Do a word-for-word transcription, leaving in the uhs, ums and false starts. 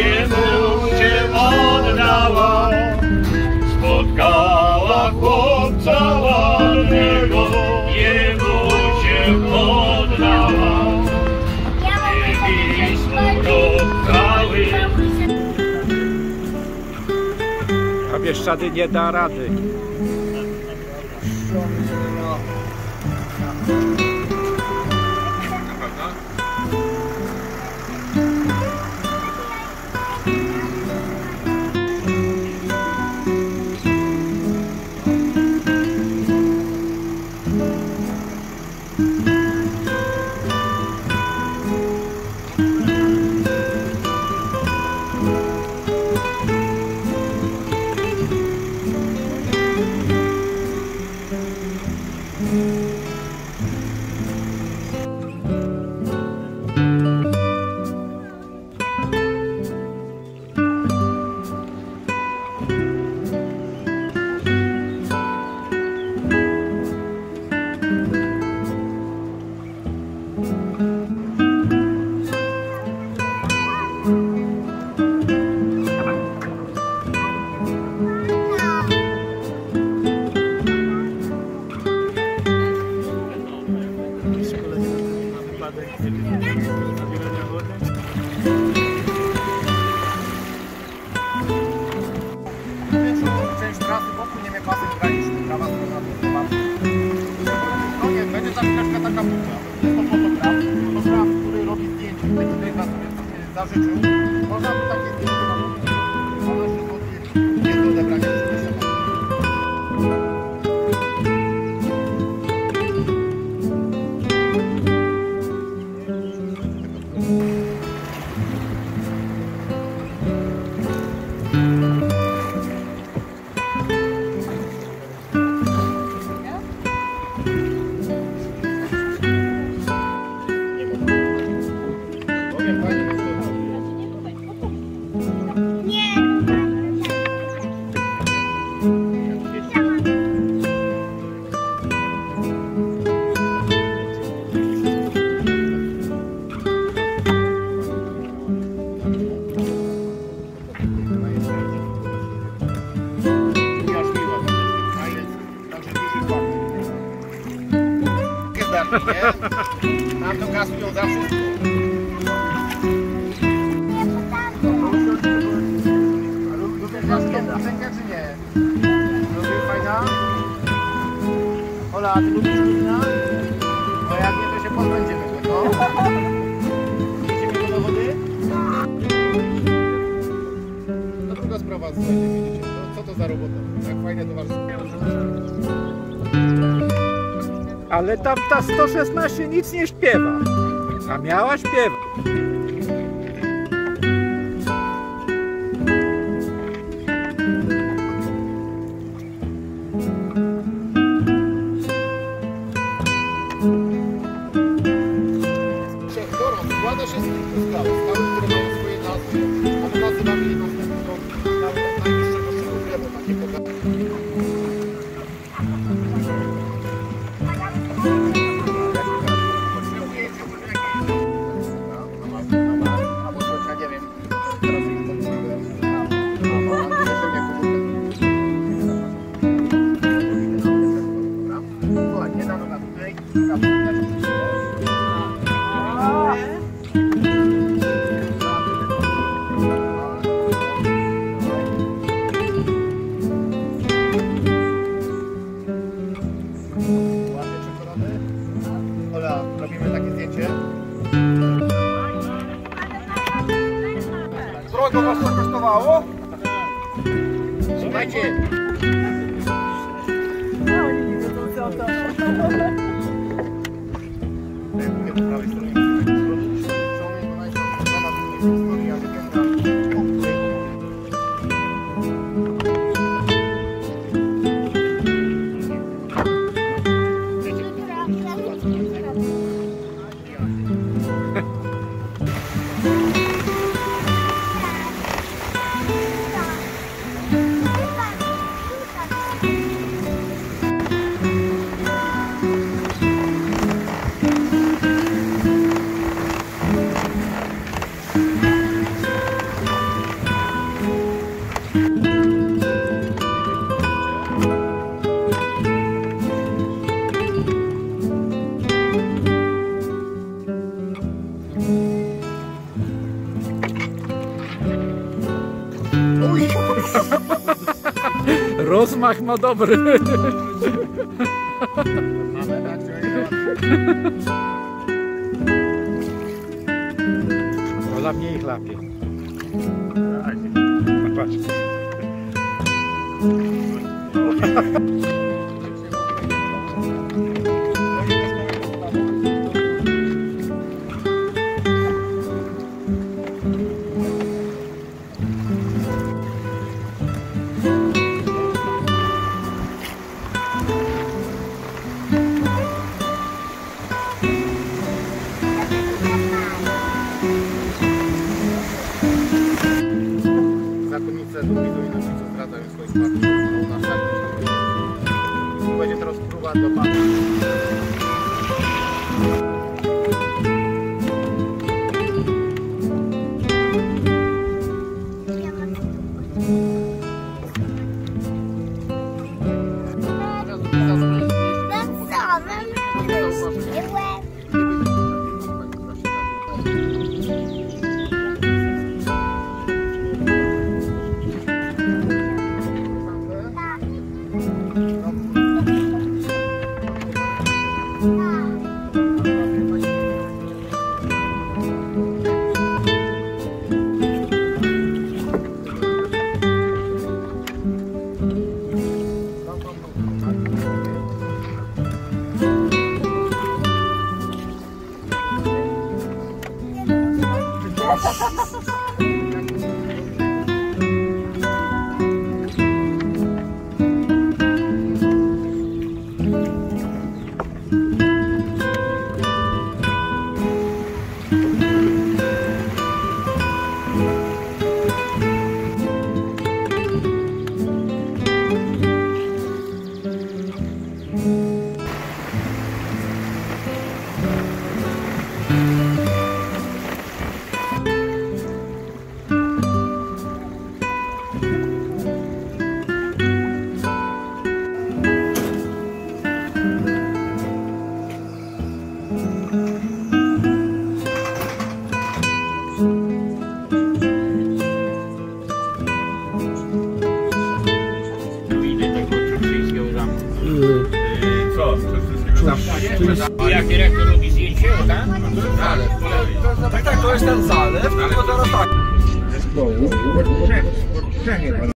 jemu się oddała. Spotkała chłopca ładnego, jemu się oddała. Niewismo rozkały. A Bieszczady nie da rady. Część trasy popłyniemy pasem granicznym, prawa strona to nie będzie zaczynaszka taka buka. Jest to fotograf, fotograf, który robi zdjęcie, który tutaj was sobie zażyczył. Można by takie zdjęcie robić. dwanaście złotych jest do odebrania już nam to kasują za wszystko. Lubisz piosenkę czy nie? Lubisz fajna? Ola, a ty lubisz wina? No jak nie, to się pozbędziemy tego. Idziemy do wody? To druga sprawa, słuchajcie, widzicie, co to za robota? Jak fajne towarzystwo. Ale tamta sto szesnaście nic nie śpiewa, a miała śpiewać. Gorąc składa się z kilku skał, skały, które mają swoje nazwy, a my nazywamy je następnego najwyższego szczytu gleby, takie pogadanie. Ola, robimy takie zdjęcie. Drogo was to kosztowało? Słuchajcie. No, oni widzą co to. Po prawej stronie Smak ma dobry. Mamy, tak? Ola mnie ich lapie. Patrz. Zakonnice długi do ilości, co zdradzają swoich partnerów na szali. Tu będzie teraz próba do pana. Jak dyrektor robi zdjęcie, tak? Tak, tak, to jest ten zalew, tylko teraz tak.